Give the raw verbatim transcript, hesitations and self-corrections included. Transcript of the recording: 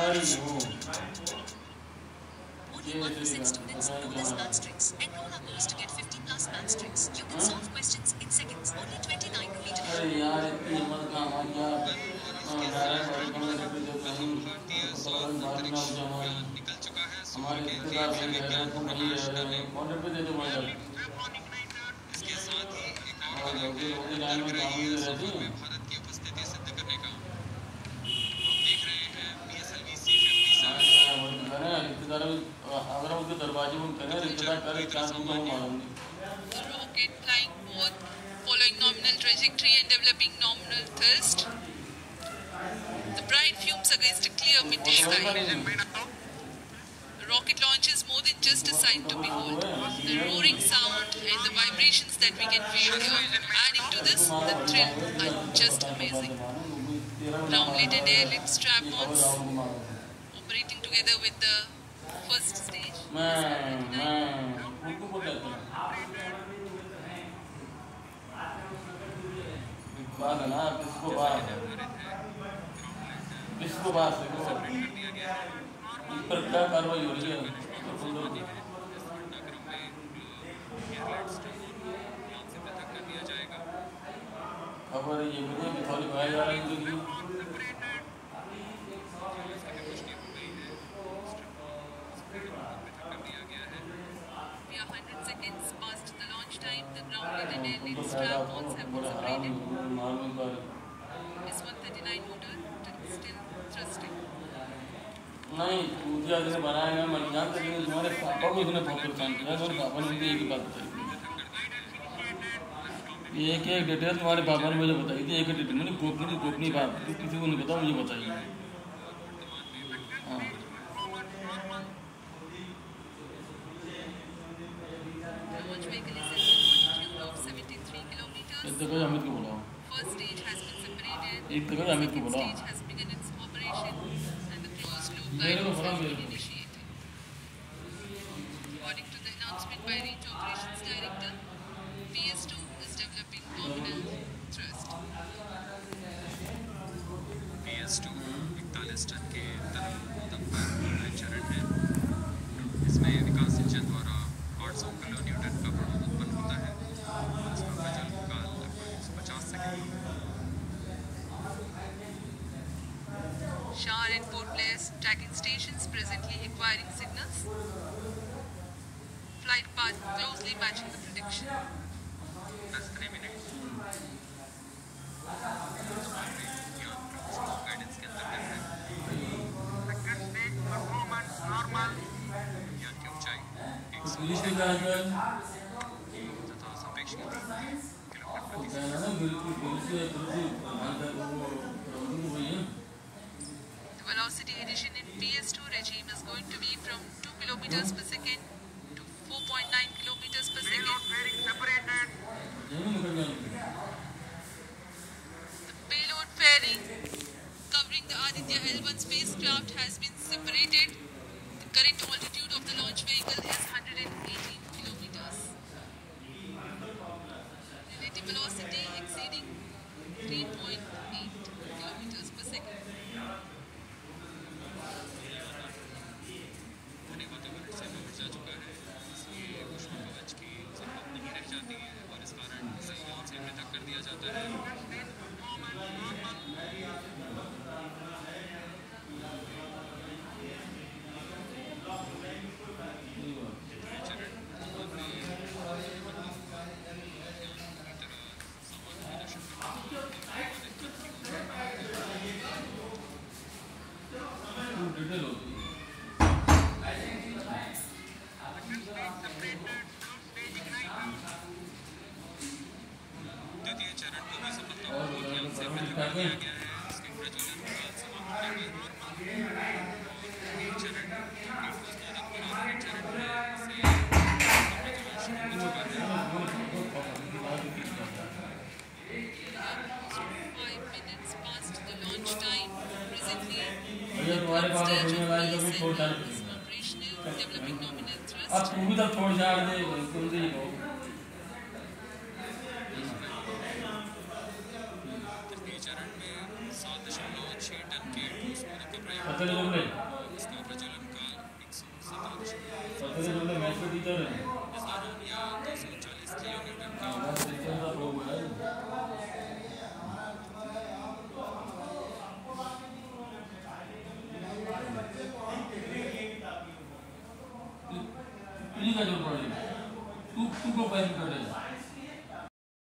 Only one percent students know this maths tricks. Enroll our course to get fifty plus maths tricks. You can solve questions in seconds. Only twenty-nine rupees. अरे यार इतनी हिम्मत कहाँ हमारी यार निकल चुका है हमारे इसके साथ ही एक और भारत की उपस्थिति सिद्ध करने का देख रहे हैं P S L V C अगर उसके दरवाजे में करें रिश्तेदार करे चांस उनको मालूम नहीं rocket flying both following nominal trajectory and developing nominal thrust. The bright fumes against a clear midday sky. The rocket launch is more than just a sight to behold. The roaring sound and the vibrations that we can feel here. Adding to this, the thrill are just amazing. Ground-lit and air-lit strap-ons operating together with the first stage. बात है ना किसको बात किसको बात है इस पर क्या कार्रवाई हो रही है खबर ये मुझे भी थोड़ी भाई जा रही है We are one hundred seconds past the launch time. The ground-lit and air-lit strap-ons have been separated. S one thirty-nine motor still thrusting. नहीं पूजा ने बनाया मैं जानता नहीं तुम्हारे पापा को इसने बहुत परेशान किया तुम्हारे पापा ने मुझे एक ही बात बताई एक एक डिटेल तुम्हारे पापा ने मुझे बताई थी एक एक डिटेल मैंने गोपनीय गोपनीय बात किसी को नहीं पता मुझे बताइए हाँ Launch vehicle is at an altitude of seventy-three kilometers. एक तो अमित को बुलाओ First stage has been separated. एक तो अमित को Second बुलाओ stage has begun its operation, and the closed loop मेरे को guidance बुलाओ has मेरे been को initiated. According to the announcement by Range Operations Director, P S two is developing nominal thrust. P S two इकतालीस tonne के तरफ पर चरण है इसमें विकास इंजन द्वारा आठ सौ किलो न्यूटन का प्रणोद उत्पन्न होता है इसका वजन का लगभग एक सौ पचास second Shar and Port Blair's tracking stations presently acquiring signals. Flight path closely matching the prediction. दस मिनट गाइडेंस के अंतर्गत है यान की ऊंचाई एक सौ पुलिस की जांच में तथा सापेक्ष गति किलोमीटर प्रति कहना ना बिल्कुल पुलिस से पुलिस अंदर वो प्रबंधन हुई है The velocity addition in P S two regime is going to be from two kilometers per second to four point nine kilometers per second. जमीन निकल जाएगी The payload fairing covering the Aditya L one spacecraft has been separated. The current altitude of the launch vehicle is one hundred eighteen kilometers. Relative velocity exceeding three point eight kilometers per second. धनी वातावरण से दूर जा चुका है इसलिए ऊष्मा कवच की जरूरत नहीं रह जाती है और इस कारण इसे यान से पृथक कर दिया जाता है चरण डिटेल होती है द्वितीय चरण को भी सफलतापूर्वक यान से पृथक कर दिया गया है इसके प्रज्वलन का समाप्त होने में नॉर्मल ये चरण न्यूट्रॉन पर आधारित चरण है इसे प्रज्वलन शुरू हो चुका है Five minutes past the launch time. Presently, भैया तुम्हारे पापा stage बोलने of वाले P तो भी S छोड़ L डाल V is operational, developing nominal अब thrust. तू भी तब छोड़ जाड़ दे तुम भी हो तृतीय चरण में सात दशमलव छह टन के ठोस मोदक का पत्थर जुमले इसका प्रचलन काल एक सौ सत्रह दशमलव पत्थर जुमले मैथ के टीचर हैं इस दौरान यह दो सौ चालीस किलो न्यूटन का मैथ टीचर का लोग है इन्हीं का जो पड़े तू तू को पैर कटेगा